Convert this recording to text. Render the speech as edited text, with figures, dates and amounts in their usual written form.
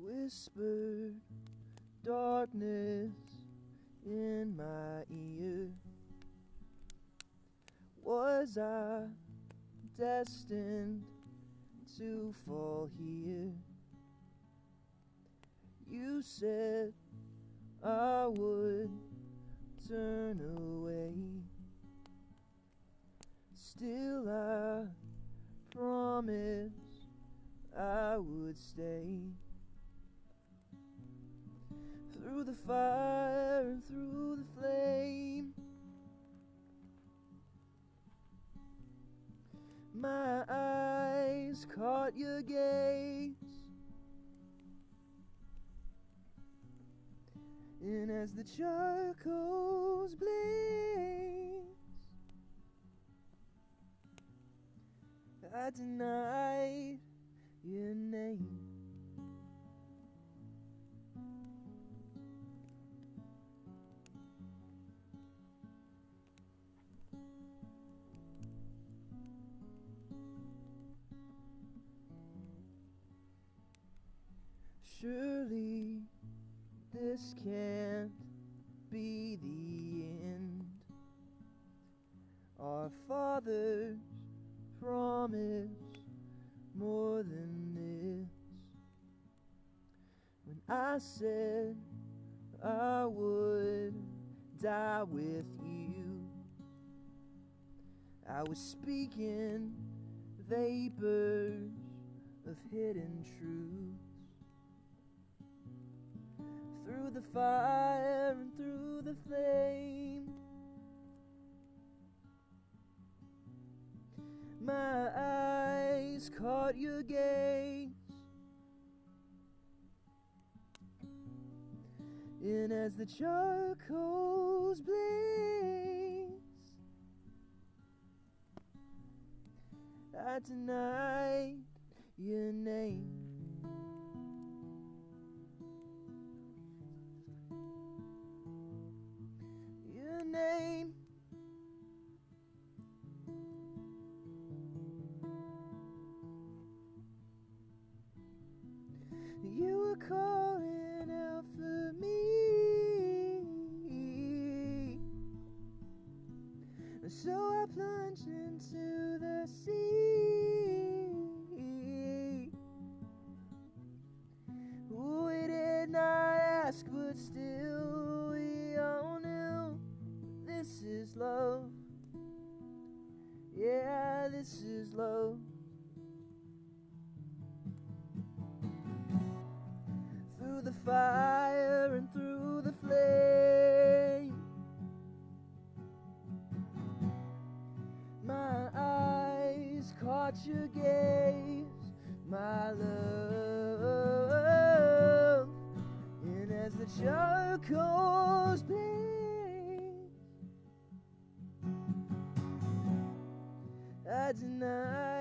whispered darkness in my ear. Was I destined to fall here? You said I would turn away. Still I promise I would stay. Through the fire and through the flame, my eyes caught your gaze. And as the charcoals blaze, I denied your name. Surely this can't be the end. Our fathers promised more than this. When I said I would die with you, I was speaking vapors of hidden truths. Through the fire and through the flame, my eyes caught your gaze. And as the charcoals blaze, I denied your name. Your name. You were calling out for me, so I plunged into the sea. We did not ask, but still we all knew this is love. Yeah, this is love. Through the fire and through the flame, my eyes caught your gaze, my love. And as the charcoals blaze, I deny